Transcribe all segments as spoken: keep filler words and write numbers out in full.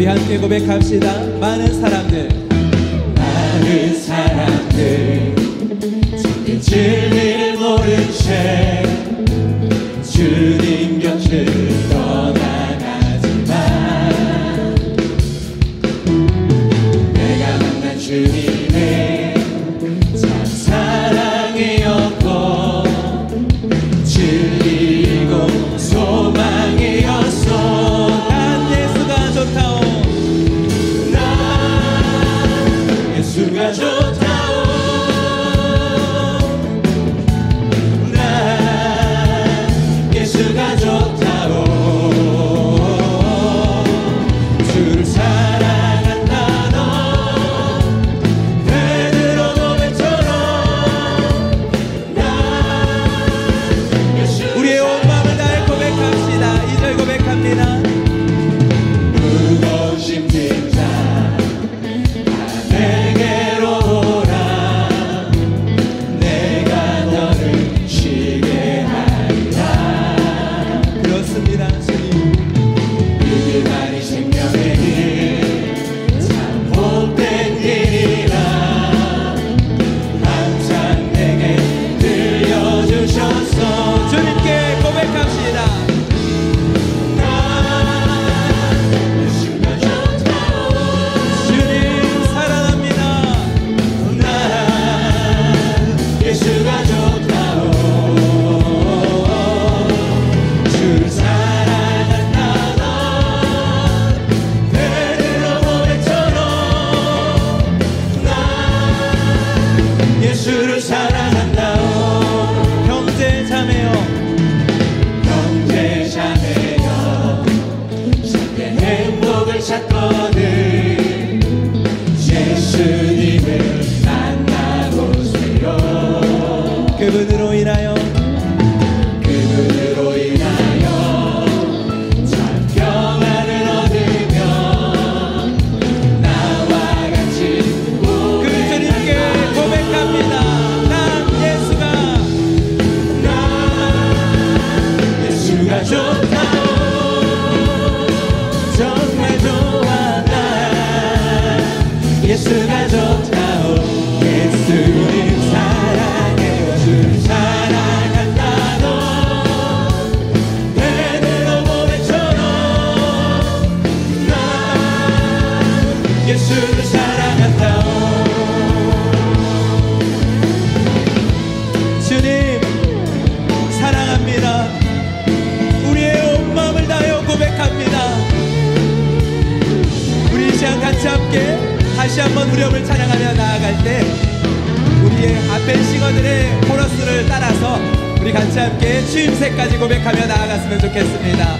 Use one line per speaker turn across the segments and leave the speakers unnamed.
우리 함께 고백합시다. 많은 사람들,
많은 사람들 주님 진리를 모른 채 주님 곁을 떠나가지만 내가 만난 주님의 참 사랑이었고 진리고 소망이었소.
난 예수가 좋다오.
난 예수가 좋다오. 난 예수가 좋다오. 주를 사랑한다 너 베드로 고백처럼 난 예수
우리의 온 마음을 다해 고백합시다. 이 절 고백합니다.
무거운 짐진 자 다 내게로 오라. 내가 너를 쉬게 하리라.
그렇습니다. 주님,
그날이 생명의 길 참 복된 길이라 항상 내게 들려주셨소.
주님께 고백합시다.
난 예수가 좋다오.
주님 사랑합니다.
난 예수가 좋다오. 주를 사랑한다 넌 베드로 고백처럼 난 예수를 사랑한다오.
형제 자매여,
형제 자매여 참된 행복을 찾거든 예수님을 만나보세요.
그분으로 인하여
그분으로 인하여 참 평안을 얻으며 나와 같이
그 주님께 고백합니다. 난 예수가
난 예수가 좋다오. 정말 좋아 난 예수가 좋다오. 예수님 사랑해요. 주를 사랑한다 너 베드로 고백처럼 난 예수를 사랑한다오.
주님 사랑합니다. 우리의 온 마음을 다하여 고백합니다. 우리 이 시간 같이 함께 다시 한번 우리음을 찬양하며 나아갈 때 우리의 앞에 싱어들의 코러스를 따라서 우리 같이 함께 주임새까지 고백하며 나아갔으면 좋겠습니다.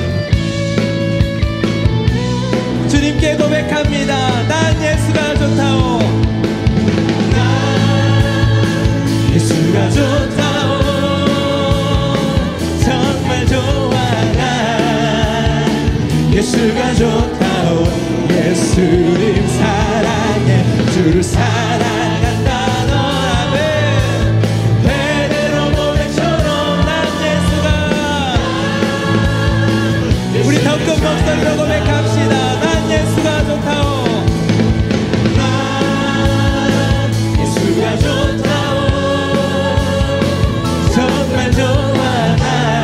주님께 고백합니다. 난 예수가 좋다오.
난 예수가 좋다오. 정말 좋아 난 예수가 좋다오. 예수님 사랑해. 주를 사랑한다 너 아멘. 베드로 고백처럼 난 예수가
우리 더 큰 목소리로 고백합시다. 난 예수가 좋다오.
난 예수가 좋다오. 정말 좋아 난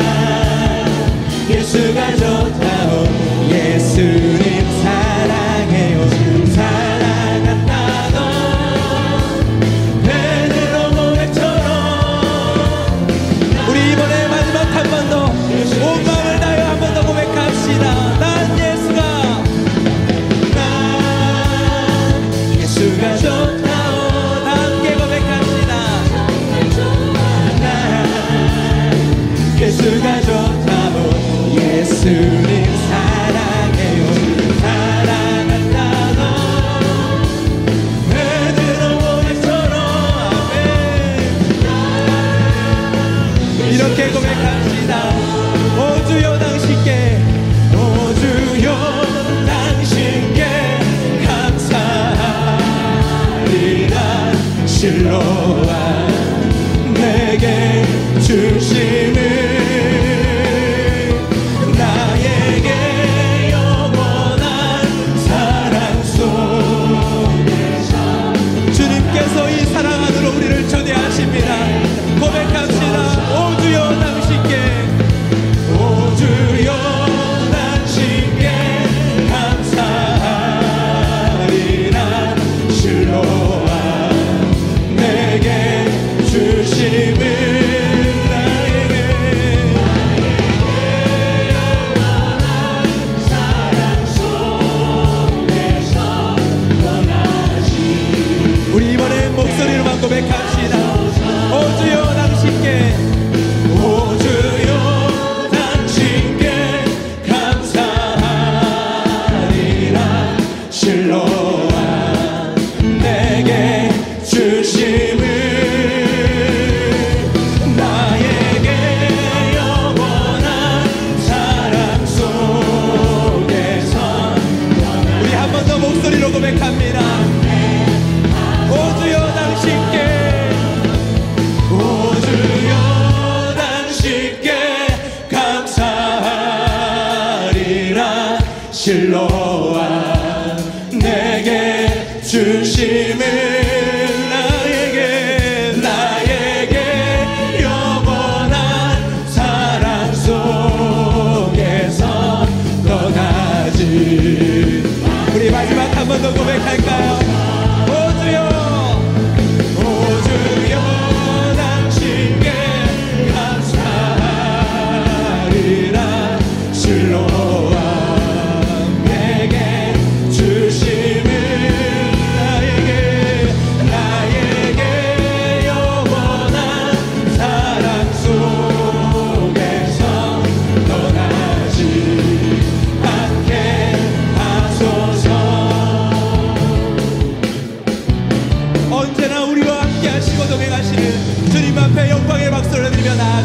예수가 좋다오. 예수님 사랑해요. 사랑한다 너 베드로 고백처럼
우리 이번에 마지막 한 번 더 온 마음을 다하여 한 번 더 고백합시다. 난 예수가
난 예수가 좋다오.
다 함께 고백합시다.
난 예수가 좋다오. 예수님 사랑해요. 사랑한다 너 베드로 고백처럼 아멘.
이렇게 고백합시다. 오 주여 당신께,
오 주여 당신께 감사하리라. 실로와 내게 주심을 나에게 영원한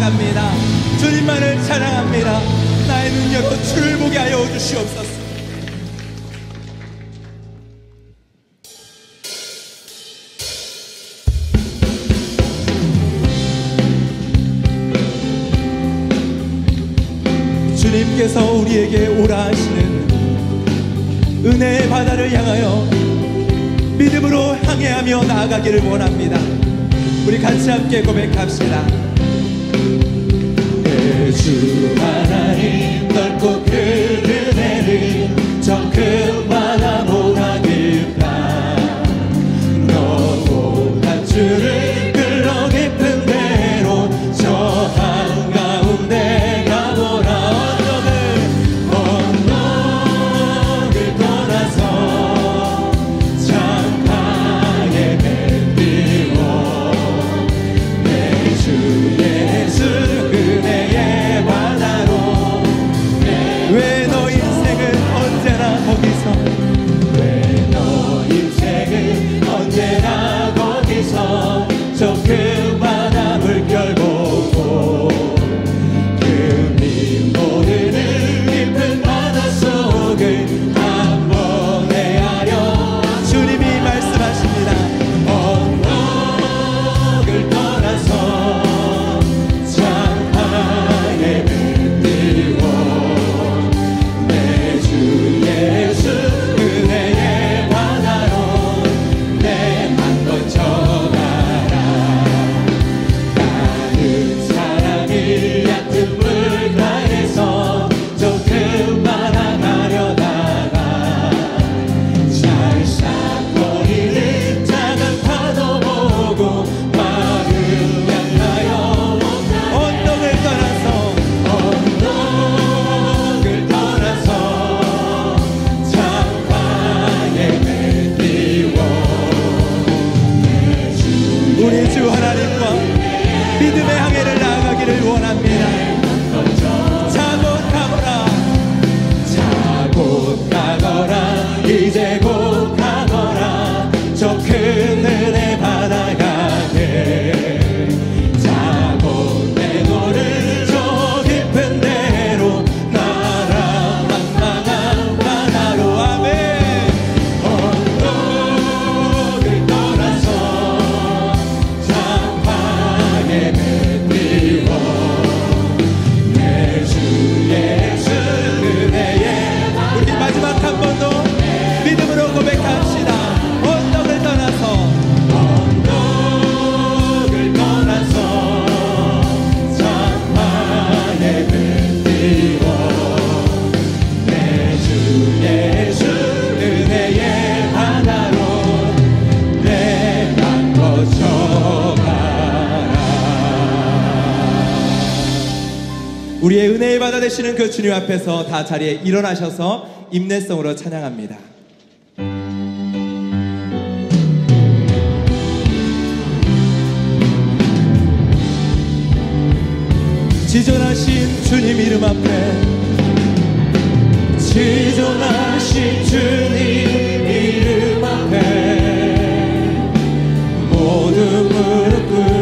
찬양합니다. 주님만을 찬양합니다. 나의 능력으로 주를 보게 하여 주시옵소서. 주님께서 우리에게 오라 하시는 은혜의 바다를 향하여 믿음으로 항해하며 나아가기를 원합니다. 우리 같이 함께 고백합시다.
내 주 하나님 넓고 큰 은혜를 저 큰 바다 보다 깊다. 너보다 주를 흘러 깊은 대로 저 한가운데 가보라. 언덕을 언덕을 떠나서 창가에 배 띄워 내 주 예수 은혜의 바다로
왜 너 인생은 언제나 거기서
왜 너 인생은 언제나 거기서 저 큰 바다 물결 보고 금이 모르는 깊은 바닷속을 한번 헤아려.
주님이 말씀하십니다.
언덕을 떠나서 창가에 배 띄워 내 주 예수 은혜의 바다로 내 맘 던져가라. 나는 사람이 얕은 물가에서 저 큰 바다 가려다가 찰싹거리는 작은 파도 보고 마음 약하여
언덕을 떠나서
언덕을 떠나서 창가에 배 띄워
우리 주 하나님과 믿음의 항해를 나아가기를 원합니다. 자곧 가보라.
자곧 가거라. 이제 곧 가거라. 저 큰 은혜 바다가게 자곧 내 너를 저 깊은 데로 나라 망망한 바다로. 아멘. 언덕을 떠나서 창가에 배 띄워 내 주 예수 은혜의
우리 마지막 한 번 더 믿음으로 고백합시다. 언덕을 떠나서
언덕을 떠나서 창가에 배 띄워 내 주 예수 은혜의 바다로 내 맘 거쳐가라.
우리의 은혜의 바다 되시는 그 주님 앞에서 다 자리에 일어나셔서 임내성으로 찬양합니다. 지존하신 주님 이름 앞에
지존하신 주님 이름 앞에 모든 무릎 꿇